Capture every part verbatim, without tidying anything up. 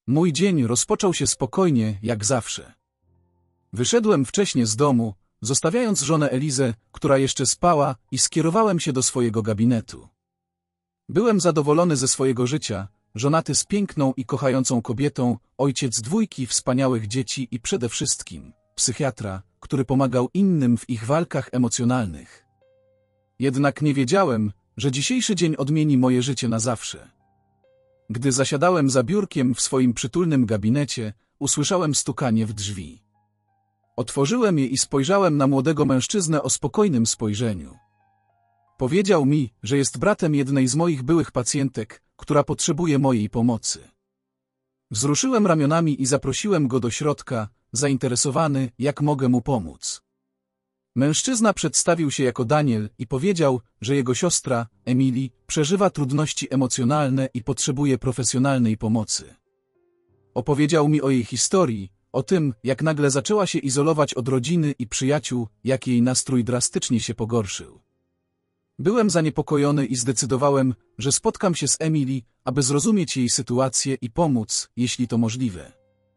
Mój dzień rozpoczął się spokojnie, jak zawsze. Wyszedłem wcześnie z domu, zostawiając żonę Elizę, która jeszcze spała, i skierowałem się do swojego gabinetu. Byłem zadowolony ze swojego życia, żonaty z piękną i kochającą kobietą, ojciec dwójki wspaniałych dzieci i przede wszystkim psychiatra, który pomagał innym w ich walkach emocjonalnych. Jednak nie wiedziałem, że dzisiejszy dzień odmieni moje życie na zawsze. Gdy zasiadałem za biurkiem w swoim przytulnym gabinecie, usłyszałem stukanie w drzwi. Otworzyłem je i spojrzałem na młodego mężczyznę o spokojnym spojrzeniu. Powiedział mi, że jest bratem jednej z moich byłych pacjentek, która potrzebuje mojej pomocy. Wzruszyłem ramionami i zaprosiłem go do środka, zainteresowany, jak mogę mu pomóc. Mężczyzna przedstawił się jako Daniel i powiedział, że jego siostra, Emily, przeżywa trudności emocjonalne i potrzebuje profesjonalnej pomocy. Opowiedział mi o jej historii, o tym, jak nagle zaczęła się izolować od rodziny i przyjaciół, jak jej nastrój drastycznie się pogorszył. Byłem zaniepokojony i zdecydowałem, że spotkam się z Emily, aby zrozumieć jej sytuację i pomóc, jeśli to możliwe.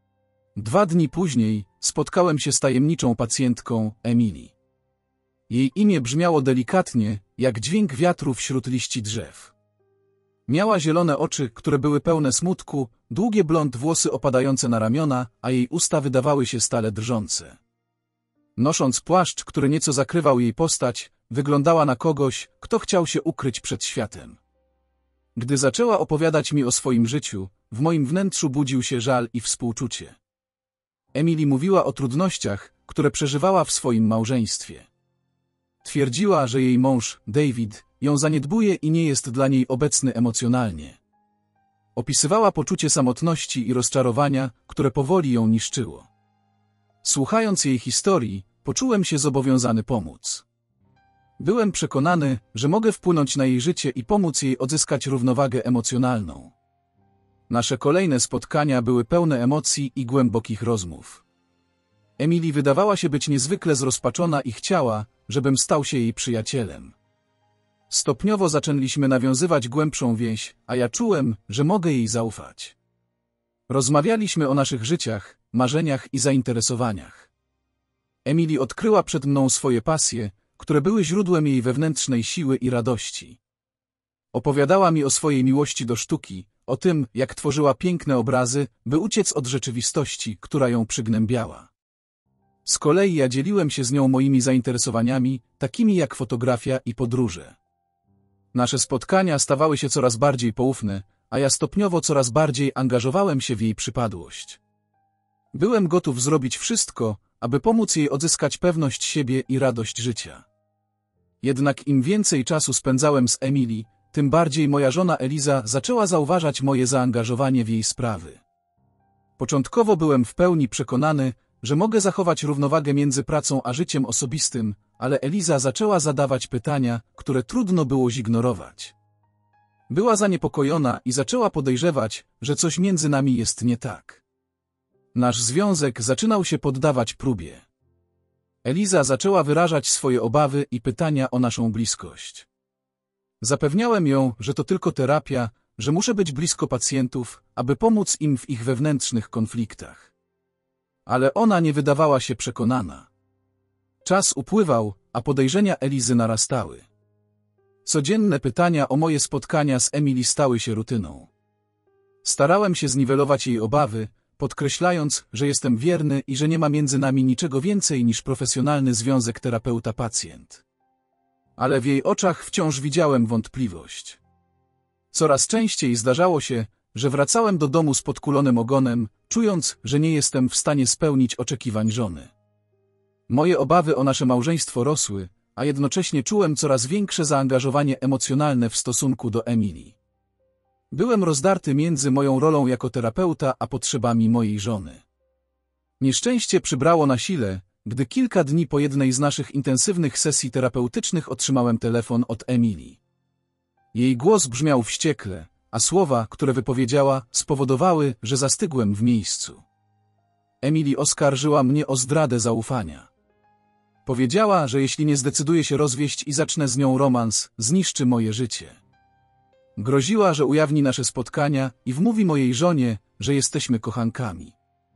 Dwa dni później spotkałem się z tajemniczą pacjentką, Emily. Jej imię brzmiało delikatnie, jak dźwięk wiatru wśród liści drzew. Miała zielone oczy, które były pełne smutku, długie blond włosy opadające na ramiona, a jej usta wydawały się stale drżące. Nosząc płaszcz, który nieco zakrywał jej postać, wyglądała na kogoś, kto chciał się ukryć przed światem. Gdy zaczęła opowiadać mi o swoim życiu, w moim wnętrzu budził się żal i współczucie. Emily mówiła o trudnościach, które przeżywała w swoim małżeństwie. Twierdziła, że jej mąż, David, ją zaniedbuje i nie jest dla niej obecny emocjonalnie. Opisywała poczucie samotności i rozczarowania, które powoli ją niszczyło. Słuchając jej historii, poczułem się zobowiązany pomóc. Byłem przekonany, że mogę wpłynąć na jej życie i pomóc jej odzyskać równowagę emocjonalną. Nasze kolejne spotkania były pełne emocji i głębokich rozmów. Emily wydawała się być niezwykle zrozpaczona i chciała, żebym stał się jej przyjacielem. Stopniowo zaczęliśmy nawiązywać głębszą więź, a ja czułem, że mogę jej zaufać. Rozmawialiśmy o naszych życiach, marzeniach i zainteresowaniach. Emily odkryła przed mną swoje pasje, które były źródłem jej wewnętrznej siły i radości. Opowiadała mi o swojej miłości do sztuki, o tym, jak tworzyła piękne obrazy, by uciec od rzeczywistości, która ją przygnębiała. Z kolei ja dzieliłem się z nią moimi zainteresowaniami, takimi jak fotografia i podróże. Nasze spotkania stawały się coraz bardziej poufne, a ja stopniowo coraz bardziej angażowałem się w jej przypadłość. Byłem gotów zrobić wszystko, aby pomóc jej odzyskać pewność siebie i radość życia. Jednak im więcej czasu spędzałem z Emily, tym bardziej moja żona Eliza zaczęła zauważać moje zaangażowanie w jej sprawy. Początkowo byłem w pełni przekonany, że mogę zachować równowagę między pracą a życiem osobistym, ale Eliza zaczęła zadawać pytania, które trudno było zignorować. Była zaniepokojona i zaczęła podejrzewać, że coś między nami jest nie tak. Nasz związek zaczynał się poddawać próbie. Eliza zaczęła wyrażać swoje obawy i pytania o naszą bliskość. Zapewniałem ją, że to tylko terapia, że muszę być blisko pacjentów, aby pomóc im w ich wewnętrznych konfliktach. Ale ona nie wydawała się przekonana. Czas upływał, a podejrzenia Elizy narastały. Codzienne pytania o moje spotkania z Emily stały się rutyną. Starałem się zniwelować jej obawy, podkreślając, że jestem wierny i że nie ma między nami niczego więcej niż profesjonalny związek terapeuta-pacjent. Ale w jej oczach wciąż widziałem wątpliwość. Coraz częściej zdarzało się, że wracałem do domu z podkulonym ogonem, czując, że nie jestem w stanie spełnić oczekiwań żony. Moje obawy o nasze małżeństwo rosły, a jednocześnie czułem coraz większe zaangażowanie emocjonalne w stosunku do Emily. Byłem rozdarty między moją rolą jako terapeuta a potrzebami mojej żony. Nieszczęście przybrało na sile, gdy kilka dni po jednej z naszych intensywnych sesji terapeutycznych otrzymałem telefon od Emily. Jej głos brzmiał wściekle, a słowa, które wypowiedziała, spowodowały, że zastygłem w miejscu. Emily oskarżyła mnie o zdradę zaufania. Powiedziała, że jeśli nie zdecyduję się rozwieść i zacznę z nią romans, zniszczy moje życie. Groziła, że ujawni nasze spotkania i wmówi mojej żonie, że jesteśmy kochankami.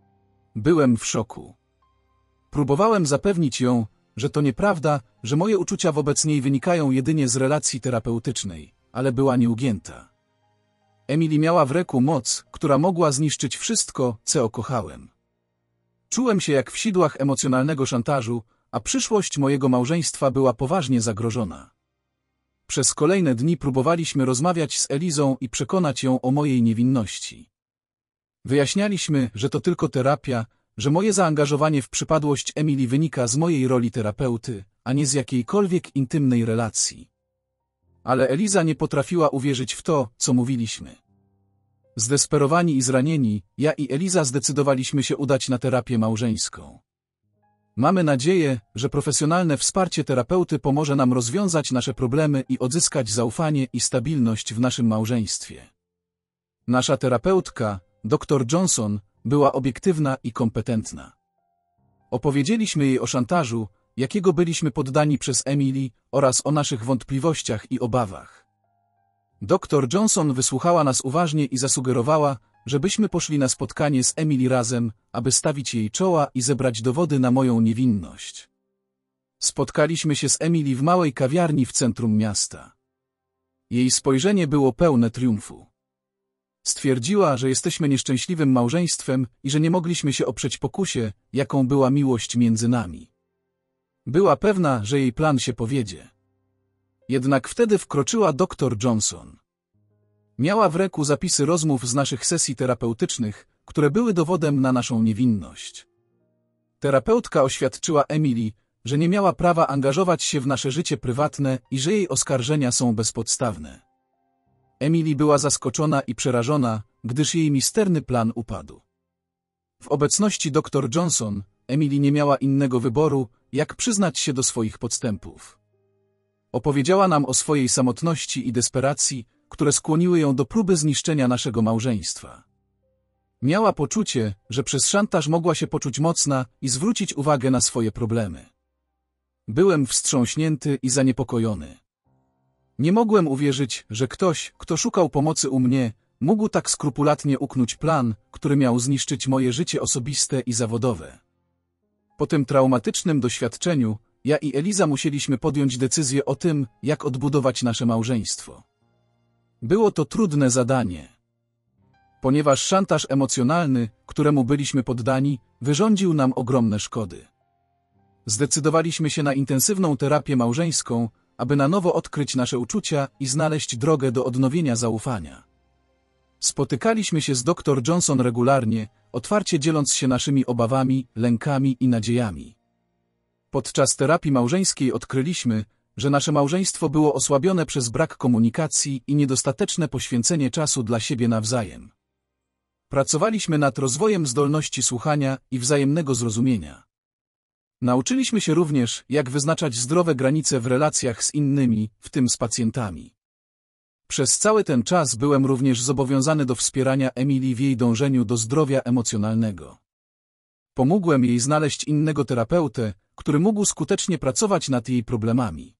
Byłem w szoku. Próbowałem zapewnić ją, że to nieprawda, że moje uczucia wobec niej wynikają jedynie z relacji terapeutycznej, ale była nieugięta. Emily miała w ręku moc, która mogła zniszczyć wszystko, co kochałem. Czułem się jak w sidłach emocjonalnego szantażu, a przyszłość mojego małżeństwa była poważnie zagrożona. Przez kolejne dni próbowaliśmy rozmawiać z Elizą i przekonać ją o mojej niewinności. Wyjaśnialiśmy, że to tylko terapia, że moje zaangażowanie w przypadłość Emily wynika z mojej roli terapeuty, a nie z jakiejkolwiek intymnej relacji. Ale Eliza nie potrafiła uwierzyć w to, co mówiliśmy. Zdesperowani i zranieni, ja i Eliza zdecydowaliśmy się udać na terapię małżeńską. Mamy nadzieję, że profesjonalne wsparcie terapeuty pomoże nam rozwiązać nasze problemy i odzyskać zaufanie i stabilność w naszym małżeństwie. Nasza terapeutka, doktor Johnson, była obiektywna i kompetentna. Opowiedzieliśmy jej o szantażu, jakiego byliśmy poddani przez Emily, oraz o naszych wątpliwościach i obawach. Doktor Johnson wysłuchała nas uważnie i zasugerowała, żebyśmy poszli na spotkanie z Emily razem, aby stawić jej czoła i zebrać dowody na moją niewinność. Spotkaliśmy się z Emily w małej kawiarni w centrum miasta. Jej spojrzenie było pełne triumfu. Stwierdziła, że jesteśmy nieszczęśliwym małżeństwem i że nie mogliśmy się oprzeć pokusie, jaką była miłość między nami. Była pewna, że jej plan się powiedzie. Jednak wtedy wkroczyła doktor Johnson. Miała w ręku zapisy rozmów z naszych sesji terapeutycznych, które były dowodem na naszą niewinność. Terapeutka oświadczyła Emily, że nie miała prawa angażować się w nasze życie prywatne i że jej oskarżenia są bezpodstawne. Emily była zaskoczona i przerażona, gdyż jej misterny plan upadł. W obecności doktor Johnson, Emily nie miała innego wyboru, jak przyznać się do swoich podstępów. Opowiedziała nam o swojej samotności i desperacji, które skłoniły ją do próby zniszczenia naszego małżeństwa. Miała poczucie, że przez szantaż mogła się poczuć mocna i zwrócić uwagę na swoje problemy. Byłem wstrząśnięty i zaniepokojony. Nie mogłem uwierzyć, że ktoś, kto szukał pomocy u mnie, mógł tak skrupulatnie uknąć plan, który miał zniszczyć moje życie osobiste i zawodowe. Po tym traumatycznym doświadczeniu, ja i Eliza musieliśmy podjąć decyzję o tym, jak odbudować nasze małżeństwo. Było to trudne zadanie. Ponieważ szantaż emocjonalny, któremu byliśmy poddani, wyrządził nam ogromne szkody. Zdecydowaliśmy się na intensywną terapię małżeńską, aby na nowo odkryć nasze uczucia i znaleźć drogę do odnowienia zaufania. Spotykaliśmy się z doktor Johnson regularnie, otwarcie dzieląc się naszymi obawami, lękami i nadziejami. Podczas terapii małżeńskiej odkryliśmy, że nasze małżeństwo było osłabione przez brak komunikacji i niedostateczne poświęcenie czasu dla siebie nawzajem. Pracowaliśmy nad rozwojem zdolności słuchania i wzajemnego zrozumienia. Nauczyliśmy się również, jak wyznaczać zdrowe granice w relacjach z innymi, w tym z pacjentami. Przez cały ten czas byłem również zobowiązany do wspierania Emily w jej dążeniu do zdrowia emocjonalnego. Pomógłem jej znaleźć innego terapeutę, który mógł skutecznie pracować nad jej problemami.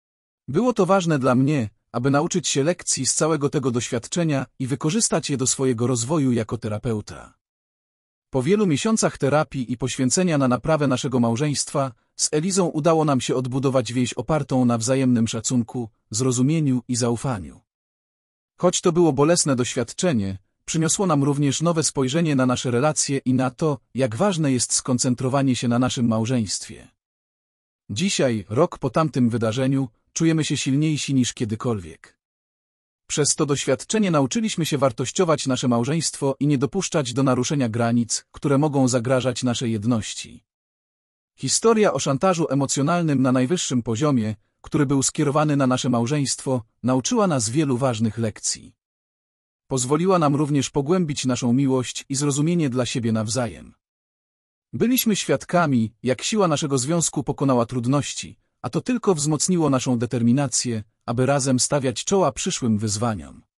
Było to ważne dla mnie, aby nauczyć się lekcji z całego tego doświadczenia i wykorzystać je do swojego rozwoju jako terapeuta. Po wielu miesiącach terapii i poświęcenia na naprawę naszego małżeństwa, z Elizą udało nam się odbudować więź opartą na wzajemnym szacunku, zrozumieniu i zaufaniu. Choć to było bolesne doświadczenie, przyniosło nam również nowe spojrzenie na nasze relacje i na to, jak ważne jest skoncentrowanie się na naszym małżeństwie. Dzisiaj, rok po tamtym wydarzeniu, czujemy się silniejsi niż kiedykolwiek. Przez to doświadczenie nauczyliśmy się wartościować nasze małżeństwo i nie dopuszczać do naruszenia granic, które mogą zagrażać naszej jedności. Historia o szantażu emocjonalnym na najwyższym poziomie, który był skierowany na nasze małżeństwo, nauczyła nas wielu ważnych lekcji. Pozwoliła nam również pogłębić naszą miłość i zrozumienie dla siebie nawzajem. Byliśmy świadkami, jak siła naszego związku pokonała trudności, a to tylko wzmocniło naszą determinację, aby razem stawiać czoła przyszłym wyzwaniom.